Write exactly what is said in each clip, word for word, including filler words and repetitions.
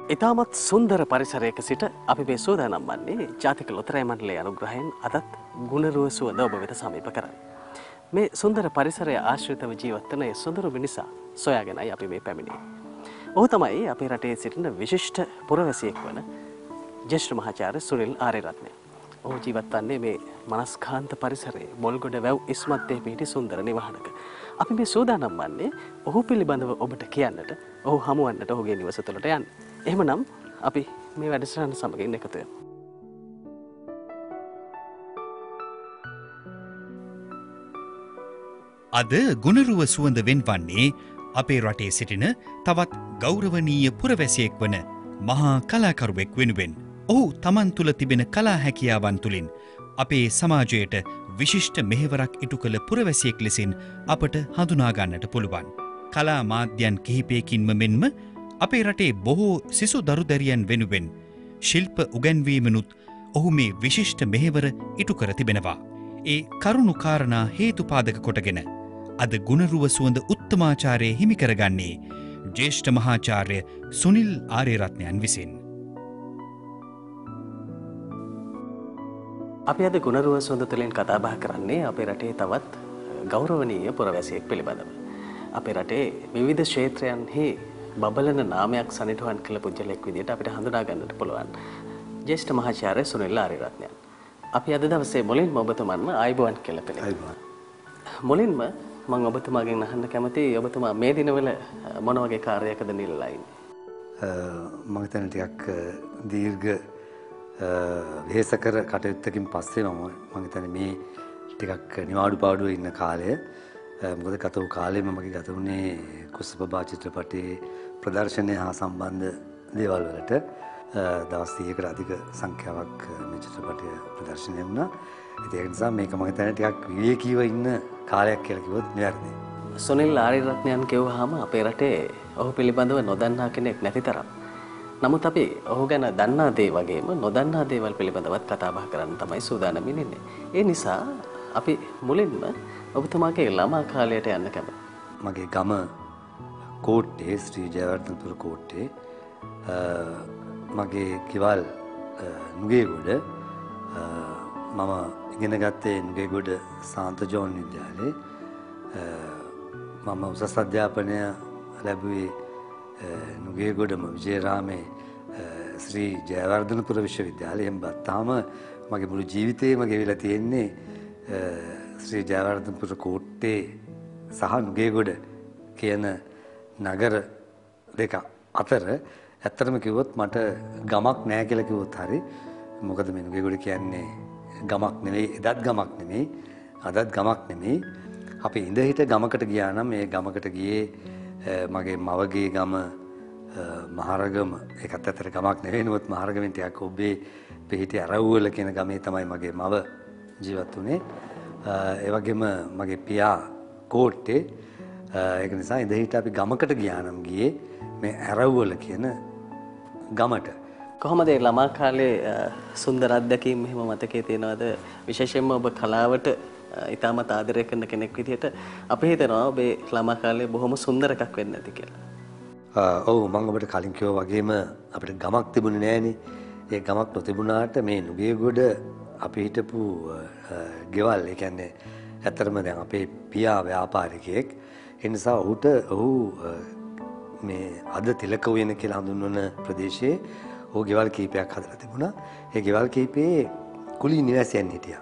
ඉතාමත් සුන්දර පරිසරයක සිට අපි මේ සූදානම් වන්නේ ජාතික ලොතරැයි මණ්ඩලයේ අනුග්‍රහයෙන් අදත් ගුණරුව සුවඳ ඔබ වෙත සමීප කරන්න. මේ සුන්දර පරිසරය ආශ්‍රිතව ජීවත් වන ඒ සුන්දර මිනිසා සොයාගෙනයි අපි මේ පැමිණෙන්නේ. ඔහු තමයි අපේ රටේ සිටින විශිෂ්ට පුරවැසියෙක් වන ජ්‍යෙෂ්ඨ මහාචාර්ය සුනිල් ආරියරත්න. ඔහු ජීවත් වන්නේ මේ මනස්කාන්ත පරිසරයේ මොල්ගොඩ වැව් ඉස්මත්තේ පිහිටි සුන්දර නිවහනක. අපි මේ සූදානම් වන්නේ ඔහු පිළිබඳව ඔබට කියන්නට, ඔහු හමුවන්නට ඔහුගේ නිවස තුළට යන්න. එහෙමනම් අපි මේ වැඩසටහන සමගින් එකතු වෙමු. අද ගුණරුව සුවඳ වෙන්වන්නේ අපේ රටේ සිටින තවත් ගෞරවනීය පුරවැසියෙක් වන මහා කලාකරුවෙක් වෙනුවෙන්. ඔහු තමන් තුළ තිබෙන කලා හැකියාවන් තුළින් අපේ සමාජයට විශිෂ්ට මෙහෙවරක් ඉටු කළ පුරවැසියෙක් ලෙසින් අපට හඳුනා ගන්නට පුළුවන්. කලා මාධ්‍යයන් කිහිපයකින්ම මෙන්ම අපේ රටේ බොහෝ සිසු දරුදැරියන් වෙනුවෙන් ශිල්ප උගැන්වීමනුත් ඔහු මේ විශිෂ්ට මෙහෙවර ඉටු කර තිබෙනවා. ඒ කරුණු කාරණා හේතුපාදක කොටගෙන අද ගුණරුව සුවඳ උත්තමාචාරය හිමි කරගන්නේ ජ්‍යෙෂ්ඨ මහාචාර්ය සුනිල් ආරියරත්නයන් විසින්. අපි අද ගුණරුව සුවඳ තුළින් කතා බහ කරන්නේ අපේ රටේ තවත් ගෞරවනීය පුරවැසියෙක් පිළිබඳව. අපේ රටේ විවිධ ක්ෂේත්‍රයන්හි බබලන නාමයක් සනිටුහන් කළ පුද්ගලයෙක් විදිහට අපිට හඳුනා ගන්නට පුළුවන් ජ්‍යෙෂ්ඨ මහාචාර්ය සුනිල් ආරියරත්නයන්. අපි අද දවසේ මුලින්ම ඔබතුමන්ව ආයුබෝවන් කියලා පිළිගන්නවා. මුලින්ම මම ඔබතුමාගෙන් අහන්න කැමතියි ඔබතුමා මේ දිනවල මොන වගේ කාර්යයකද නිරතලා ඉන්නේ? මම හිතන්නේ ටිකක් දීර්ඝ වෙහෙසකර කටයුත්තකින් පස්සේ මම මම හිතන්නේ මේ ටිකක් නිවාඩු පාඩුවේ ඉන්න කාලය. මොකද ගත වූ කාලෙම මගේ ගත වුණේ කුසපබා චිත්‍රපටයේ ප්‍රදර්ශනය හා සම්බන්ධ දේවල් වලට. දවස් තිහකට අධික සංඛ්‍යාවක් මේ චිත්‍රපටය ප්‍රදර්ශනය වුණා. ඒක නිසා මේක මම හිතන්නේ ටිකක් විවේකීව ඉන්න කාලයක් කියලා කිව්වොත් නිවැරදියි. සුනිල් ආරියරත්නයන් කියවහම අපේ රටේ ඔහු පිළිබඳව නොදන්නා කෙනෙක් නැති තරම්. නමුත් අපි ඔහු ගැන දන්නා දේ වගේම නොදන්නා දේවල් පිළිබඳවත් කතා බහ කරන්න තමයි සූදානම් ඉන්නේ. ඒ නිසා අපි මුලින්ම ඔබතුමාගේ ළමා කාලයට යන්න කැමතියි. මගේ ගම කෝට්ටේ ශ්‍රී ජයවර්ධනපුර කෝට්ටේ මගේ ගෙවල් නුගේගොඩ මම ඉගෙන ගත්තේ නුගේගොඩ සාන්ත ජෝන් විද්‍යාලයේ. මම උසස් අධ්‍යාපනය ලැබුවේ නුගේගොඩම විජේරාමේ ශ්‍රී ජයවර්ධනපුර විශ්වවිද්‍යාලයෙන්. බත්තාම මගේ මුළු ජීවිතේම ගෙවිලා තියෙන්නේ ශ්‍රී ජයවර්ධනපුර කෝට්ටේ සහ නුගේගොඩ කියන නගර දෙක අතර. ඇත්තටම කිව්වොත් මට ගමක් නැහැ කියලා කිව්වොත් හරි. මොකද මේ නුගේගොඩ කියන්නේ ගමක් නෙවෙයි, එදත් ගමක් නෙවෙයි, අදත් ගමක් නෙවෙයි. අපි ඉඳ හිට ගමකට ගියා නම් මේ ගමකට ගියේ මගේ මවගේ ගම මහරගම. ඒකත් ඇත්තට ගමක් නෙවෙයි. නමුත් මහරගමෙන් ටිකක් ඔබේ පිහිටි අරවුවල කියන ගමේ තමයි මගේ මව ජීවත් වුණේ. ඒ වගේම මගේ පියා කෝට්ටේ. ඒක නිසා ඉඳ හිට අපි ගමකට ගියා නම් ගියේ මේ අරවුවල කියන ගමට. කොහොමද ඒ ළමා කාලේ සුන්දර අත්දැකීම් එහෙම මතකයේ තියෙනවද? විශේෂයෙන්ම ඔබ කලාවට ඉතාමත් ආදරය කරන කෙනෙක් විදිහට අපි හිතනවා ඔබේ ළමා කාලේ බොහොම සුන්දර එකක් වෙන්න ඇති කියලා. ඔව් මම ඔබට කලින් කිව්වා වගේම අපිට ගමක් තිබුණේ නෑනේ. ඒ ගමක් නොතිබුණාට මේ නුගේගොඩ අපි හිටපු ගෙවල්, ඒ කියන්නේ ඇත්තටම දැන් අපේ පියා ව්‍යාපාරිකයෙක්. ඒ නිසා ඔහුට ඔහු මේ අද තිලක උයන කියලා හඳුන්වන ප්‍රදේශයේ ඔහු ගෙවල් කීපයක් හදලා තිබුණා. ඒ ගෙවල් කීපේ කුලී නිවාසියන් හිටියා.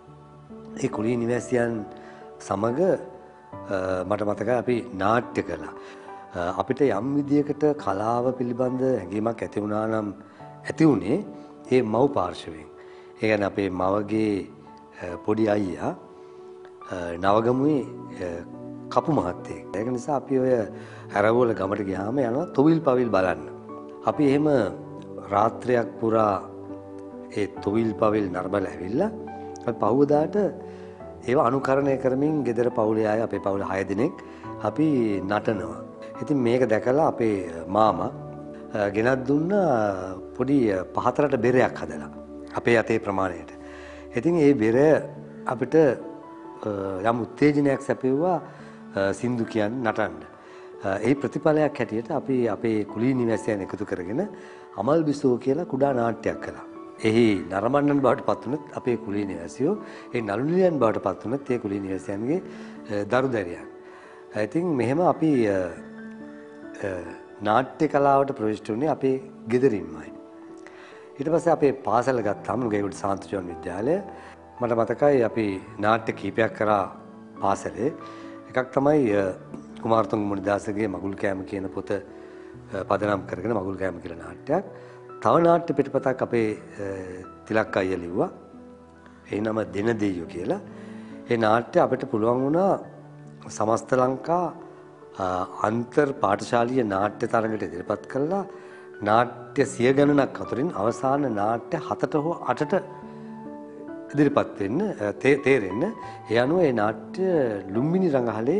ඒ කුලී නිවාසියන් සමග මට මතකයි අපි නාට්‍ය කළා. අපිට යම් විදියකට කලාව පිළිබඳ හැඟීමක් ඇති වුණා නම් ඇති උනේ ඒ මව් පාර්ශවයෙන්. ඒ කියන්නේ අපේ මවගේ පොඩි අයියා නවගමුවේ කපු මහත්තයෙක්. ඒක නිසා අපි ඔය හැරවල ගමට ගියාම යනවා තොවිල් පවිල් බලන්න. අපි එහෙම රාත්‍රියක් පුරා ඒ තොවිල් පවිල් නරඹලා ඇවිල්ලා අපි පහුවදාට ඒව අනුකරණය කරමින් ගෙදර පවුලේ අය, අපේ පවුල හය දෙනෙක් අපි නටනවා. ඉතින් මේක දැකලා අපේ මාමා ගෙනත් දුන්න පොඩි පහතරට බෙරයක් හදලා අපේ අතේ ප්‍රමාණයට. ඉතින් ඒ බෙර අපිට යම් උත්තේජනයක් සැපෙව්වා සින්දු කියන්නේ නටන්න. ඒ ප්‍රතිඵලයක් හැටියට අපි අපේ කුලී නිවැසියන් එකතු කරගෙන අමල් බිසෝ කියලා කුඩා නාට්‍යයක් කළා. එහි නරඹන්නන් බවට පත් වුණත් අපේ කුලී නිවැසියෝ, ඒ නළු නිලියන් බවට පත් වුණත් ඒ කුලී නිවැසියන්ගේ දරු දැරියන්. ඉතින් මෙහෙම අපි නාට්‍ය කලාවට ප්‍රවිෂ්ඨ වුණේ අපේ ගෙදරින්මයි. ඊට පස්සේ අපේ පාසල ගත්තාම නුගේගොඩ සාන්තජෝන් විද්‍යාලය. මට මතකයි අපි නාට්‍ය කීපයක් කරා පාසලේ. එකක් තමයි කුමාරතුංග මුනිදාසගේ මගුල් කෑම කියන පොත පදනම් කරගෙන මගුල් කෑම කියලා නාට්‍යයක්. තව නාට්‍ය පිටපතක් අපේ තිලක් අයියා ලිව්වා. ඒ නම දෙන දෙයියෝ කියලා. ඒ නාට්‍ය අපිට පුළුවන් වුණා සමස්ත ලංකා අන්තර් පාඨශාලීය නාට්‍ය තරඟයට ඉදිරිපත් කළා. නාට්‍ය සිය ගණනක් අතරින් අවසාන නාට්‍ය හතට හෝ අටට ඉදිරිපත් වෙන්න තේරෙන්න. ඒ අනුව ඒ නාට්‍ය ලුම්බිනි රංගහලේ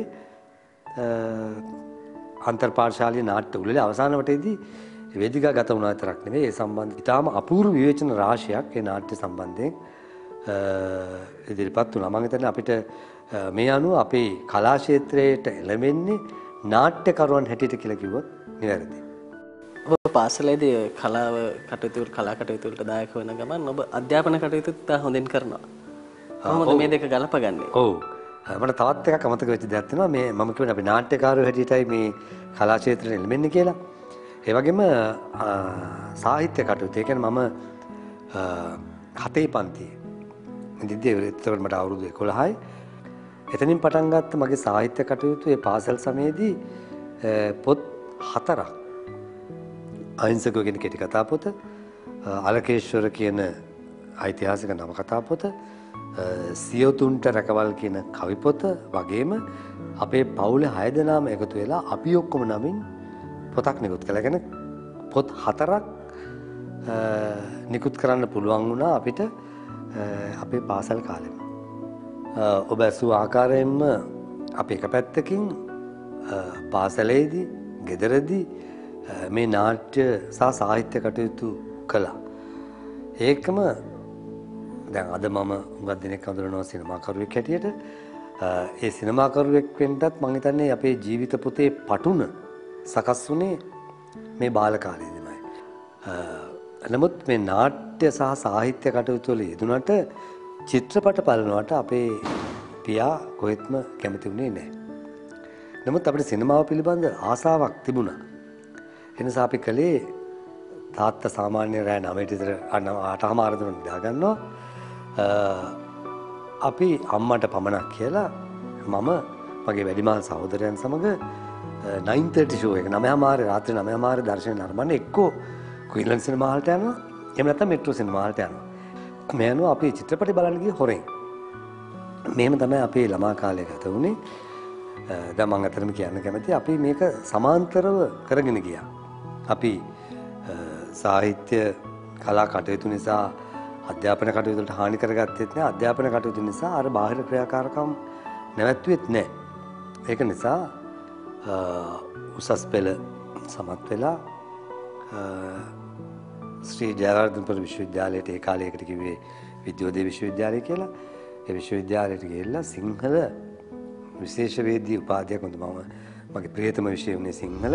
අන්තර් පාඨශාලීය නාට්‍ය උළෙලේ අවසාන වටේදී වේදිකා ගත වුණා විතරක් නෙවෙයි ඒ සම්බන්ධ ඉතාම අපූර්ව විවේචන රාශියක් ඒ නාට්‍ය සම්බන්ධයෙන් ඉදිරිපත් වුණා. මම හිතන්නේ අපිට මේ අනුව අපේ කලා ක්ෂේත්‍රයට එළඹෙන්නේ නාට්‍යකරුවන් හැටියට කියලා කිව්වොත් නිවැරදියි. ඔබ පාසලේදී කලාව කටයුතු කලා කටයුතු වලට දායක වෙන ගමන් ඔබ අධ්‍යාපන කටයුතු තා හොඳින් කරනවා. කොහොමද මේ දෙක ගලපගන්නේ? ඔව්. මට තවත් එකක් අමතක වෙච්ච දෙයක් තියෙනවා. මේ මම කියන්නේ අපි නාට්‍යකාරයෝ හැටියටයි මේ කලා ක්ෂේත්‍රයට එළඹෙන්නේ කියලා. ඒ වගේම සාහිත්‍ය කටයුතු. ඒ කියන්නේ මම හතේ පන්තියේ ඉඳිද්දී ඒකට මට අවුරුදු එකොළහයි. එතනින් පටන් ගත්ත මගේ සාහිත්‍ය කටයුතු ඒ පාසල් සමයේදී පොත් හතරක්. අහිංසකව කියන කෙටි කතා පොත, අලකේශ්වර කියන ඓතිහාසික නවකතා පොත, සියොතුන්ට රැකවල් කියන කවි පොත වගේම අපේ පවුලේ හය දෙනාම එකතු වෙලා අපි ඔක්කොම නමින් පොතක් නිකුත් කළා. කියන්නේ පොත් හතරක් නිකුත් කරන්න පුළුවන් වුණා අපිට අපේ පාසල් කාලෙම. ඔබ ඇසූ ආකාරයෙන්ම අපි එක පැත්තකින් පාසලේදී, ගෙදරදී මේ නාට්‍ය සහ සාහිත්‍ය කටයුතු කළා. ඒකම දැන් අද මම හුඟක් දෙනෙක් හඳුනනවා සිනමාකරුවෙක් හැටියට. ඒ සිනමාකරුවෙක් වෙන්නත් මම හිතන්නේ අපේ ජීවිත පොතේ පටුන සකස් වුණේ මේ බාල කාලේදීමයි. නමුත් මේ නාට්‍ය සහ සාහිත්‍ය කටයුතු වල යෙදුනට චිත්‍රපට බලනවට අපේ පියා කොහෙත්ම කැමති වුණේ නැහැ. නමුත් අපිට සිනමාව පිළිබඳ ආසාවක් තිබුණා. ඒ නිසා අපි කලේ තාත්තා සාමාන්‍ය රෑ නවයට විතර අටමාර දුර නිදා ගන්නවා. අපි අම්මට පමණක් කියලා මම මගේ වැඩිමහල් සහෝදරයන් සමග නයින් තර්ටි ෂෝ එක නවයමාරේ රාත්‍රී නවයමාරේ දර්ශනය නරඹන්න එක්කෝ කුයින්ලන්ඩ් සිනමා හාල්ට යනවා. එහෙම නැත්නම් මෙට්‍රෝ සිනමා හාල්ට යනවා. මේ අනුව අපි චිත්‍රපටි බලන්න ගියේ හොරෙන්. මෙහෙම තමයි අපේ ළමා කාලය ගත වුණේ. දැන් මම අතරම කියන්න කැමතියි අපි මේක සමාන්තරව කරගෙන ගියා. අපි සාහිත්‍ය කලා කටයුතු නිසා අධ්‍යාපන කටයුතු වලට හානි කරගත්තෙත් නෑ. අධ්‍යාපන කටයුතු නිසා අර බාහිර ක්‍රියාකාරකම් නැවැත්තුවෙත් නෑ. ඒක නිසා උසස් පෙළ සමත් වෙලා ශ්‍රී ජයවර්ධනපුර විශ්වවිද්‍යාලයට ඒ කාලයකට කිව්වේ විද්‍යෝදය විශ්වවිද්‍යාලය කියලා. ඒ විශ්වවිද්‍යාලයට ගිහිල්ලා සිංහල විශේෂවේදී උපාධියක් වුණා. මම මගේ ප්‍රියතම විෂය වුණේ සිංහල.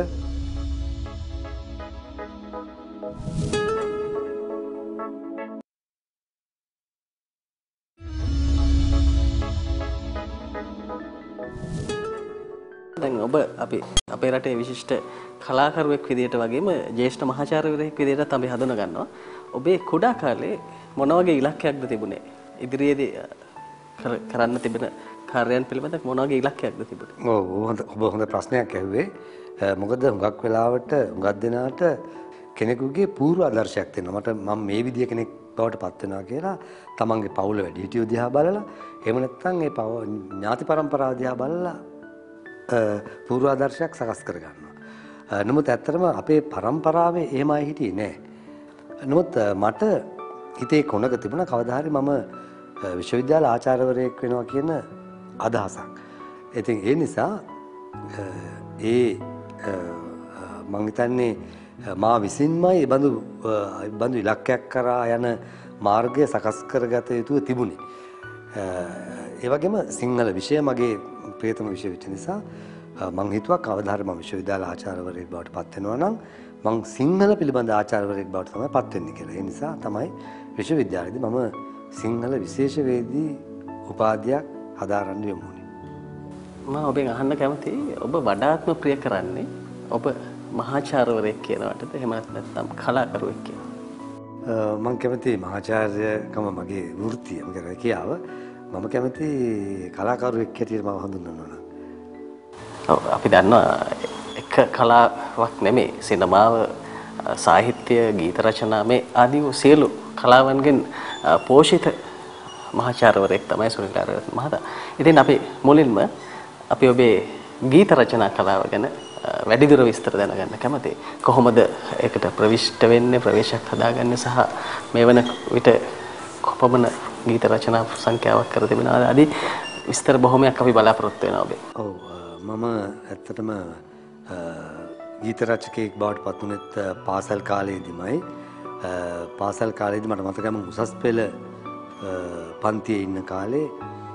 දැන් ඔබ අපි අපේ රටේ විශිෂ්ට කලාකරුවෙක් විදිහට වගේම ජ්‍යෙෂ්ඨ මහාචාර්යවරයෙක් විදිහට අපි හඳුනා ගන්නවා. ඔබේ කුඩා කාලේ මොන වගේ ඉලක්කයක්ද තිබුණේ? ඉදිරියේදී කරන්න තිබෙන කාර්යයන් පිළිබඳ මොන වගේ ඉලක්කයක්ද තිබුණේ? ඔව් හොඳ ඔබ හොඳ ප්‍රශ්නයක් ඇහුවේ. මොකද හුඟක් වෙලාවට හුඟක් දෙනාට කෙනෙකුගේ පූර්ව ආදර්ශයක් තියෙනවා. මට මම මේ විදිය කෙනෙක් බවට පත් වෙනවා කියලා තමන්ගේ පවුල වැඩිහිටියෝ දිහා බලලා එහෙම නැත්නම් ඒ ඥාති පරම්පරාව දිහා බලලා පූර්වාදර්ශයක් සකස් කරගන්නවා. නමුත් ඇත්තටම අපේ පරම්පරාවේ එහෙම අය හිටියේ නෑ. නමුත් මට හිතේ කොනක තිබුණා කවදා හරි මම විශ්වවිද්‍යාල ආචාර්යවරයෙක් වෙනවා කියන අදහසක්. ඉතින් ඒ නිසා ඒ මම හිතන්නේ මා විසින්මයි ඒ බඳු බඳු ඉලක්කයක් කරා යන මාර්ගය සකස් කරගත යුතු තිබුණේ. ඒ වගේම සිංහල විෂය මගේ ප්‍රියතම විෂය වෙච්ච නිසා මං හිතුවා කවදා හරි මම විශ්වවිද්‍යාල ආචාර්යවරයෙක් බවට පත් වෙනවා නම් මං සිංහල පිළිබඳ ආචාර්යවරයෙක් බවට තමයි පත් වෙන්නේ කියලා. ඒ නිසා තමයි විශ්වවිද්‍යාලයේදී මම සිංහල විශේෂවේදී උපාධියක් හදාරන්න යමු වුණේ. මම ඔබෙන් අහන්න කැමතියි ඔබ වඩාත්ම ප්‍රිය කරන්නේ ඔබ මහාචාර්යවරයෙක් කියනවටද එහෙම නැත්නම් කලාකරුවෙක් කියනවද? මම කැමති මහාචාර්යකම මගේ වෘත්තිය මගේ රැකියාව. මම කැමති කලාකරුවෙක් හැටියට මම හඳුන්වනවා නම්. ඔව් අපි දන්නවා එක කලාවක් නෙමෙයි සිනමාව සාහිත්‍ය ගීත රචනා මේ ආදී වූ සියලු කලාවන්ගෙන් පෝෂිත මහාචාර්යවරයෙක් තමයි සුනිල් ආරවර්ධන මහතා. ඉතින් අපි මුලින්ම අපි ඔබේ ගීත රචනා කලාව ගැන වැඩිදුර විස්තර දැනගන්න කැමතියි. කොහොමද ඒකට ප්‍රවිෂ්ඨ වෙන්නේ, ප්‍රවේශයක් හදාගන්නේ සහ මේ වන විට කොපමණ ගීත රචනා සංඛ්‍යාවක් කර තිබෙනවද? ආදී විස්තර බොහොමයක් අපි බලාපොරොත්තු වෙනවා ඔබේ. ඔව් මම ඇත්තටම ගීත රචකයෙක් බවට පත් වුණෙත් පාසල් කාලයේදීමයි. පාසල් කාලේදී මට මතකයි මම උසස් පෙළ පන්තියේ ඉන්න කාලේ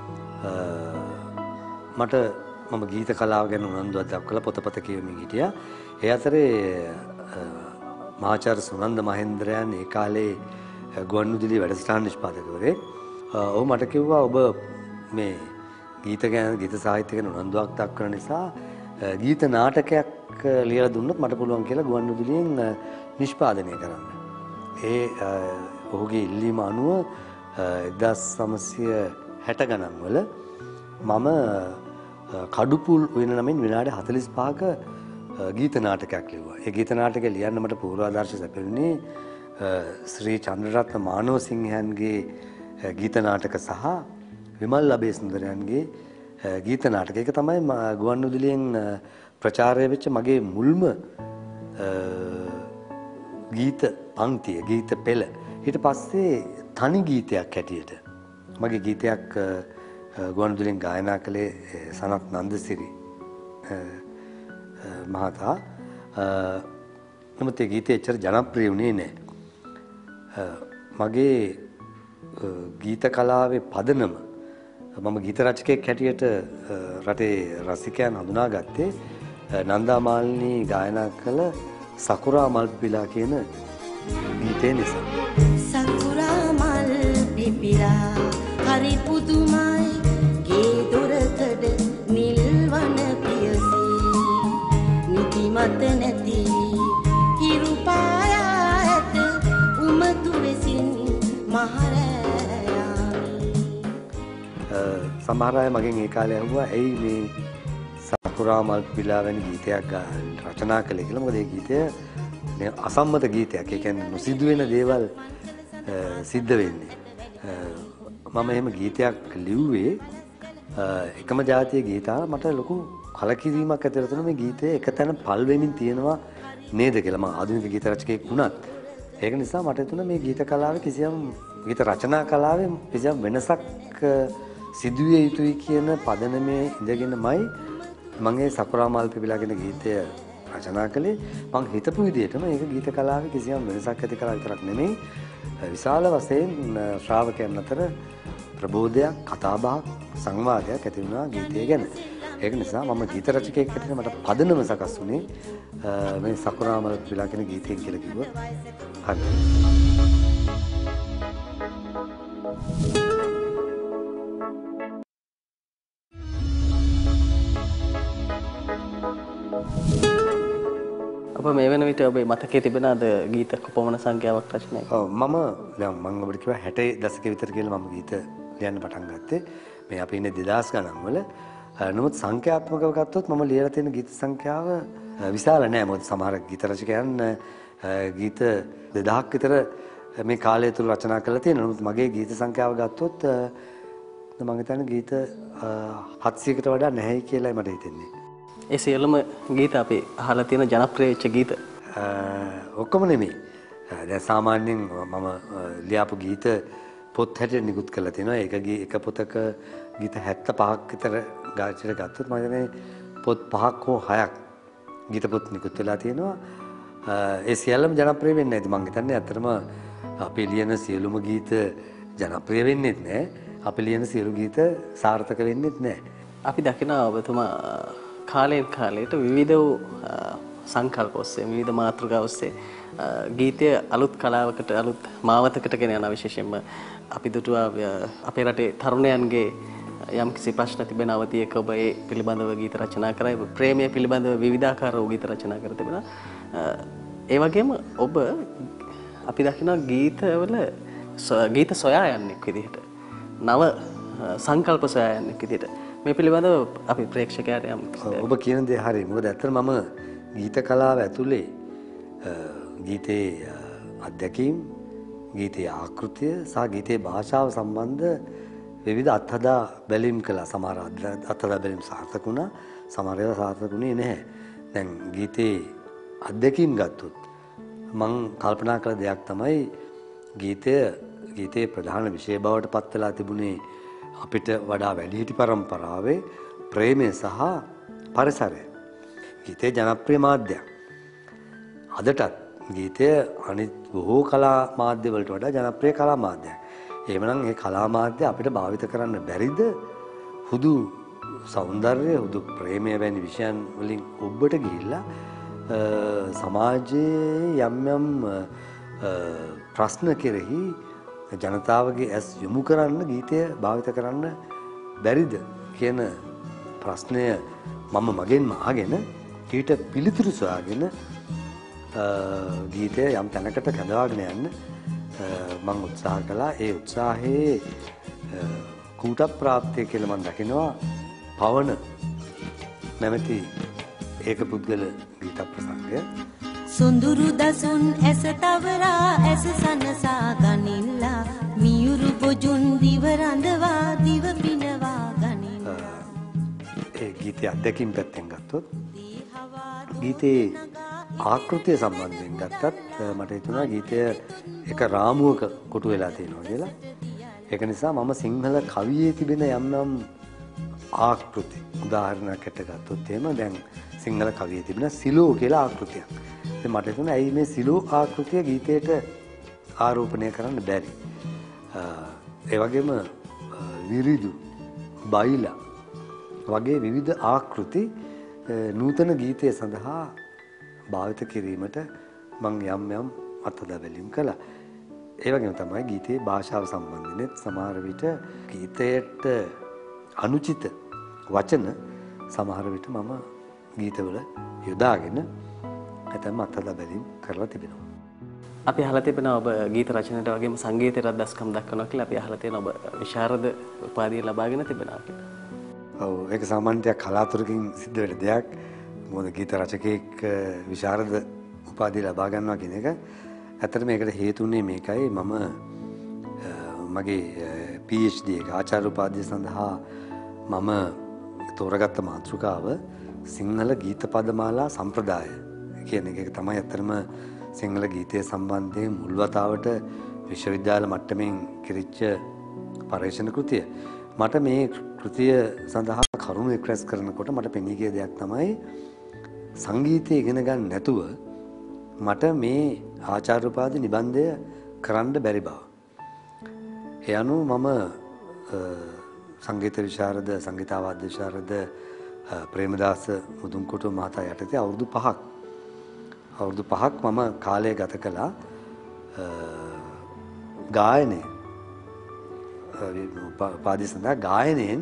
මට මම ගීත කලාව ගැන උනන්දුවක් දක්වලා පොතපත කියවමින් හිටියා. ඒ අතරේ මහාචාර්ය සුනන්ද මහේන්ද්‍රයන් ඒ කාලේ ගුවන්විදුලි වැඩසටහන් නිෂ්පාදකවරයෙක්. ඔහු මට කිව්වා ඔබ මේ ගීත ගැන ගීත සාහිත්‍ය ගැන උනන්දුවක් දක්වන නිසා ගීත නාටකයක් ලියලා දුන්නොත් මට පුළුවන් කියලා ගුවන්විදුලියෙන් නිෂ්පාදනය කරන්න. ඒ ඔහුගේ ඉල්ලීම අනුව එක්දාස් නවසිය හැට ගණන් වල මම කඩුපුල් වෙන නමින් විනාඩි හතළිස් පහක ගීත නාටකයක් ලිව්වා. ඒ ගීත නාටකය ලියන්න මට පූර්වාදර්ශ ලැබෙන්නේ ශ්‍රී චන්ද්‍රරත්න මානවසිංහයන්ගේ ගීත නාටක සහ විමල් අබේසුන්දරයන්ගේ ගීත නාටක. ඒක තමයි ගුවන්විදුලියෙන් ප්‍රචාරය වෙච්ච මගේ මුල්ම ගීත පංක්තිය, ගීත පෙළ. ඊට පස්සේ තනි ගීතයක් හැටියට මගේ ගීතයක් ගුවන්විදුලියෙන් ගායනා කළේ සනත් නන්දසිරි මහතා. නමුත් ඒ ගීතය එච්චර ජනප්‍රිය වුණේ නැහැ. මගේ ගීත කලාවේ පදනම මම ගීත රචකයෙක් හැටියට රටේ රසිකයන් හඳුනාගත්තේ නන්දා මාලිනී ගායනා කළ සකුරා මල් පිපිලා කියන ගීතය නිසා. සකුරා මල් පිපිලා හරි පුදුමයි ගේ දොරකඩ නිල්වන පියසී නිදිමත නැති හිරු පායා ඇත උමතු වෙසින් මහරෑයාමි. සමහර අය මගෙන් ඒ කාලේ අහුවා ඇයි මේ සකුරා මල් පිපිලා වැනි ගීතයක් රචනා කළේ කියලා. මොකද ඒ ගීතය අසම්මත ගීතයක්. ඒ කියන්නේ නොසිදුවෙන දේවල් සිද්ධ වෙන්නේ. මම එහෙම ගීතයක් ලිව්වේ එකම ජාතිය ගීතාව මට ලොකු කලකිරීමක් ඇති කරන මේ ගීතය එක තැන පල් වෙමින් තියෙනවා නේද කියලා. මම ආධුනික ගීත රචකයෙක් වුණත් ඒක නිසා මට හිතුණා මේ ගීත කලාවේ කිසියම් ගීත රචනා කලාවේ කිසියම් වෙනසක් සිදුවිය යුතුයි කියන පදනමේ ඉඳගෙනමයි මම මේ සකුරා මල් පිපිලා කියන ගීතය රචනා කළේ. මම හිතපු විදිහටම ඒක ගීත කලාවේ කිසියම් වෙනසක් ඇති කරලා විතරක් නෙමෙයි විශාල වශයෙන් ශ්‍රාවකයන් අතර ප්‍රබෝධයක්, කතාබහක්, සංවාදයක් ඇති වුණා ගීතය ගැන. ඒක නිසා මම ගීත රචකයෙක් හැටියට මට පදනම සකස් වුණේ මේ සකුරා මල් පිපිලා කියන ගීතයෙන් කියලා කිව්වොත් හරි. අප මේ වෙන විට ඔබේ මතකයේ තිබෙනද ගීත කොපමණ සංඛ්‍යාවක් රචනය? ඔව් මම දැන් මම ඔබට කිව්වා හැටේ දශකයේ විතර කියලා මම ගීත ලියන්න පටන් ගත්තේ. මේ අපි ඉන්නේ දෙදාස් ගණන් වල. නමුත් සංඛ්‍යාත්මකව ගත්තොත් මම ලියලා තියෙන ගීත සංඛ්‍යාව විශාල නෑ. මොකද සමහර ගීත රචකයන් ගීත දෙදහක් විතර මේ කාලය තුල රචනා කරලා තියෙනවා. නමුත් මගේ ගීත සංඛ්‍යාව ගත්තොත් මම හිතන්නේ ගීත හත්සියයකට වඩා නැහැයි කියලායි මට හිතෙන්නේ. ඒ සියලුම ගීත අපි අහලා තියෙන ජනප්‍රිය වෙච්ච ගීත ඔක්කොම නෙමෙයි. දැන් සාමාන්‍යයෙන් මම ලියාපු ගීත පොත් හැටියට නිකුත් කරලා තියෙනවා. ඒක එක පොතක ගීත හැත්තෑ පහක් විතර ගායකයල ගත්තොත් මම හිතන්නේ පොත් පහක් හෝ හයක් ගීත පොත් නිකුත් වෙලා තියෙනවා. ඒ සියල්ලම ජනප්‍රිය වෙන්නේ නැති. මම හිතන්නේ ඇත්තටම අපි ලියන සියලුම ගීත ජනප්‍රිය වෙන්නේත් නැහැ. අපි ලියන සියලු ගීත සාර්ථක වෙන්නේත් නැහැ. අපි දකිනවා ඔබතුමා කාලයෙන් කාලයට විවිධ වූ සංකල්ප ඔස්සේ විවිධ මාතෘකා ඔස්සේ ගීතය අලුත් කලාවකට අලුත් මාවතකට ගෙන යන විශේෂයෙන්ම අපි දුටුවා අපේ රටේ තරුණයන්ගේ යම් කිසි ප්‍රශ්න තිබෙන අවධියක ඔබ ඒ පිළිබඳව ගීත රචනා කරා. ප්‍රේමය පිළිබඳව විවිධාකාර වූ ගීත රචනා කර තිබෙනවා. ඒ වගේම ඔබ අපි දකිනවා ගීතවල ගීත සොයා යන්නෙක් විදිහට නව සංකල්ප සොයා යන්නෙක් විදිහට මේ පිළිබඳව අපි ප්‍රේක්ෂකයාට යම් ඔබ කියන දේ හරියි. මොකද ඇත්තට මම ගීත කලාව ඇතුලේ ගීතේ අත්දැකීම්, ගීතයේ ආකෘතිය සහ ගීතයේ භාෂාව සම්බන්ධ විවිධ අත්හදා බැලීම් කළා. සමහර අත්හදා බැලීම් සාර්ථක වුණා, සමහර ඒවා සාර්ථක වුණේ නැහැ. දැන් ගීතේ අත්දැකීම් ගත්තොත් මම කල්පනා කළ දෙයක් තමයි ගීතය ගීතයේ ප්‍රධාන විෂය බවට පත් වෙලා තිබුණේ අපිට වඩා වැඩිහිටි පරම්පරාවේ ප්‍රේමය සහ පරිසරය. ගීතේ ජනප්‍රිය මාධ්‍යයක්. අදටත් ගීතය අනිත් බොහෝ කලා මාධ්‍ය වලට වඩා ජනප්‍රිය කලා මාධ්‍යයක්. එහෙමනම් මේ කලා මාධ්‍ය අපිට භාවිත කරන්න බැරිද? හුදු సౌందර්යය, හුදු ප්‍රේමය වැනි විෂයන් වලින් ඔබට ගිහිල්ලා සමාජයේ යම් යම් ප්‍රශ්න කෙරෙහි ජනතාවගේ ඇස් යොමු කරන්න ගීතය භාවිත කරන්න බැරිද කියන ප්‍රශ්නය මම මගෙන්ම අහගෙන ඊට පිළිතුරු සොයාගෙන ගීතය යම් තැනකට කැඳවාගෙන යන්න මම උත්සාහ කළා. ඒ උත්සාහයේ කූට ප්‍රාප්තිය කියලා මම දකිනවා පවන නැමැති ඒක පුද්ගල ගීත ප්‍රසංගය. සොඳුරු දසුන් ඇස තවරා ඇස සනසා ගනිල්ලා මියුරු බොජුන් දිව රඳවා දිව පිනවා ගනිල්ලා. ඒ ගීතයේ අත්දැකීම් පැත්තෙන් ගත්තොත් ගීතේ ආකෘතිය සම්බන්ධයෙන් ගත්තත් මට හිතුණා ගීතය එක රාමුවක කොටු වෙලා තියෙනවා කියලා. ඒක නිසා මම සිංහල කවියේ තිබෙන යම් යම් ආකෘති උදාහරණයකට ගත්තොත් එහෙම දැන් සිංහල කවියේ තිබෙන සිලෝ කියලා ආකෘතියක්. ඉතින් මට හිතුණා ඇයි මේ සිලෝ ආකෘතිය ගීතයට ආරෝපණය කරන්න බැරි. ඒ වගේම විරිදු බයිලා වගේ විවිධ ආකෘති නූතන ගීතය සඳහා භාවිත කිරීමට මම යම් යම් අත්දැක බැලීම් කළා. ඒ වගේම තමයි ගීතයේ භාෂාව සම්බන්ධයෙන් සමහර විට ගීතයට අනුචිත වචන සමහර විට මම ගීතවල යොදාගෙන ඇතැම් අත්දැක බැලීම් කරලා තිබෙනවා. අපි අහලා තිබෙනවා ඔබ ගීත රචනයට වගේම සංගීතයට දස්කම් දක්වනවා කියලා. අපි අහලා තියෙනවා ඔබ විශාරද උපාධිය ලබාගෙන තිබෙනවා කියලා. ඔව් ඒක සාමාන්‍යයෙන් කලාතුරකින් සිද්ධ වෙන දෙයක්. මොකද ගීත රචකයෙක් විශාරද උපාධිය ලබා ගන්නවා කියන එක ඇත්තටම මේකට හේතුුනේ මේකයි. මම මගේ PhD එක ආචාර්ය උපාධිය සඳහා මම තෝරගත්ත මාතෘකාව සිංහල ගීත පදමාලා සම්ප්‍රදාය කියන එක තමයි ඇත්තටම සිංහල ගීතය සම්බන්ධයෙන් මුල් වතාවට විශ්වවිද්‍යාල මට්ටමින් කිරිච්ච පර්යේෂණ කෘතිය. මට මේ කෘතිය සඳහා කරුණු එක්රැස් කරනකොට මට පෙනී ගිය දෙයක් තමයි සංගීතය ඉගෙන ගන්න නැතුව මට මේ ආචාර්ය උපාධි නිබන්ධය කරන්න බැරි බව. ඒ අනුව මම සංගීත විශාරද සංගීතවාද්‍ය විශාරද ප්‍රේමදාස මුදුන්කොටුව මහතා යටතේ අවුරුදු පහක් අවුරුදු පහක් මම කාලය ගත කළා ගායනය උපාධිය සඳහා ගායනයෙන්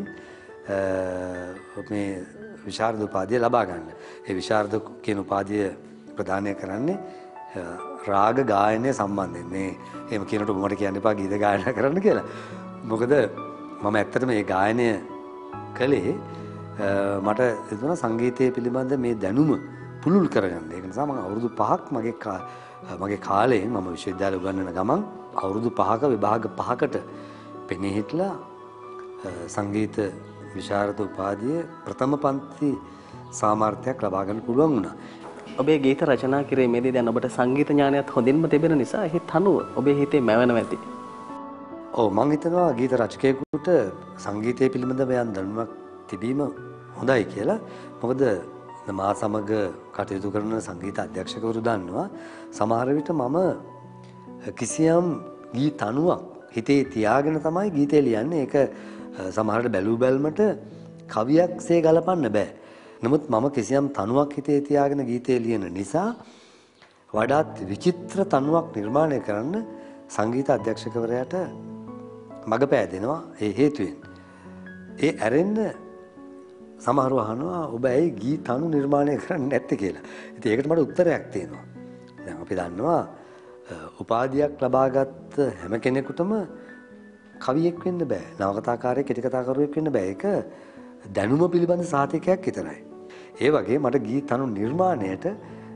මේ විශාරද උපාධිය ලබා ගන්න. ඒ විශාරද කියන උපාධිය ප්‍රදානය කරන්නේ රාග ගායනය සම්බන්ධයෙන්. මේ එහෙම කියනකොට මට කියන්න එපා ගීත ගායනා කරන්න කියලා. මොකද මම ඇත්තටම මේ ගායනය කළේ මට හිතුණා සංගීතය පිළිබඳ මේ දැනුම පුළුල් කරගන්න. ඒක නිසා මම අවුරුදු පහක් මගේ මගේ කාලයෙන් මම විශ්වවිද්‍යාලය උගන්වන ගමන් අවුරුදු පහක විභාග පහකට පෙනී හිටලා සංගීත විශාරද උපාධිය ප්‍රථම පන්ති සාමර්ථ්‍යයක් ලබා ගන්න පුළුවන් වුණා. ඔබේ ගීත රචනා කිරීමේදී දැන් ඔබට සංගීත ඥානයත් හොඳින්ම තිබෙන නිසා එහි තනුව ඔබේ හිතේ මැවෙනවා ඇති. ඔව් මම හිතනවා ගීත රචකයෙකුට සංගීතය පිළිබඳව යම් දැනුමක් තිබීම හොඳයි කියලා. මොකද මා සමග කටයුතු කරන සංගීත අධ්‍යක්ෂකවරු දන්නවා සමහර විට මම කිසියම් ගී තනුවක් හිතේ තියාගෙන තමයි ගීතය ලියන්නේ. ඒක සමහරට බැලූ බැල්මට කවියක්සේ ගලපන්න බෑ. නමුත් මම කිසියම් තනුවක් හිතේ තියාගෙන ගීතේ ලියන නිසා වඩාත් විචිත්‍ර තනුවක් නිර්මාණය කරන්න සංගීත අධ්‍යක්ෂකවරයාට මඟ පෑදෙනවා ඒ හේතුවෙන්. ඒ ඇරෙන්න සමහරව අහනවා ඔබ ඇයි ගී තනු නිර්මාණය කරන්නේ නැත්තේ කියලා. ඉතින් ඒකට මට උත්තරයක් තියෙනවා. දැන් අපි දන්නවා උපාධියක් ලබාගත් හැම කෙනෙකුටම කවියෙක් වෙන්න බෑ. නවකතාකාරයෙක්, කෙටිකතාකරුවෙක් වෙන්න බෑ. ඒක දැනුම පිළිබඳ සාතිකයක් විතරයි. ඒ වගේ මට ගී තනු නිර්මාණයට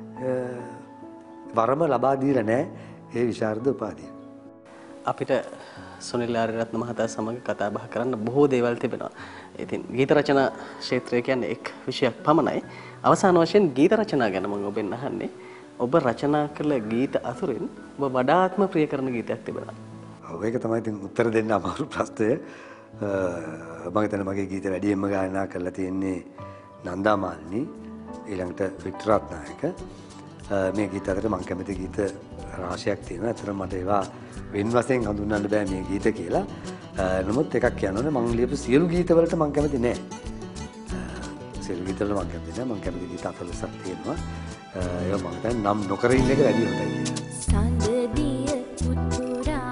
වරම ලබා දීලා නැහැ ඒ විශාරද උපාධිය. අපිට සුනිල් ආරියරත්න මහතා සමග කතා බහ කරන්න බොහෝ දේවල් තිබෙනවා. ඉතින් ගීත රචනා ක්ෂේත්‍රය කියන්නේ එක් විෂයක් පමණයි. අවසාන වශයෙන් ගීත රචනා ගැන මම ඔබෙන් අහන්නේ. ඔබ රචනා කළ ගීත අතුරින් ඔබ වඩාත්ම ප්‍රිය කරන ගීතයක් තිබෙනවා. ඔව් ඒක තමයි ඉතින් උත්තර දෙන්න අමාරු ප්‍රශ්නය. මම හිතන්නේ මගේ ගීත වැඩියෙන්ම ගායනා කරලා තියෙන්නේ නන්දා මාලිනී, ඊළඟට වික්ටර් රත්නායක. මේ ගීත අතර මම කැමති ගීත රාශියක් තියෙනවා. අතන මට ඒවා වෙන වශයෙන් හඳුන්වන්න බෑ මේ ගීත කියලා. නමුත් එකක් කියනෝනේ මම ලියපු සියලු ගීතවලට මම කැමති නෑ. සියලු ගීතවල මම කැමති නෑ. මම කැමති ගීත අතලසක් තියෙනවා. ඒවා මම දැන් නම් නොකර ඉන්න එක වැඩි හොඳයි කියලා. සඳදිය පුතුරා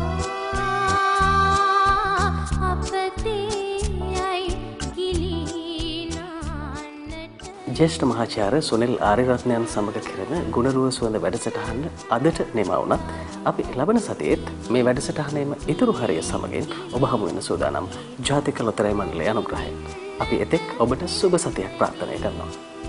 අපතේයි කිලිනාන්නට. ජ්‍යෙෂ්ඨ මහාචාර්ය සුනිල් ආරියරත්නයන් සමග කරන ගුණරුව සුවඳ වැඩසටහන අදට නිම වුණත් අපි ලබන සතියේත් මේ වැඩසටහනේම ඉතුරු හරිය සමගින් ඔබ හමු වෙන සූදානම් ජාතික ලොතරැයි මණ්ඩලයේ අනුග්‍රහයෙන් අපි එතෙක් ඔබට සුබ සතියක් ප්‍රාර්ථනා කරනවා.